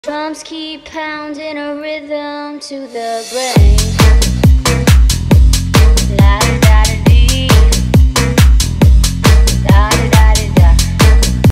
Drums keep pounding a rhythm to the brain.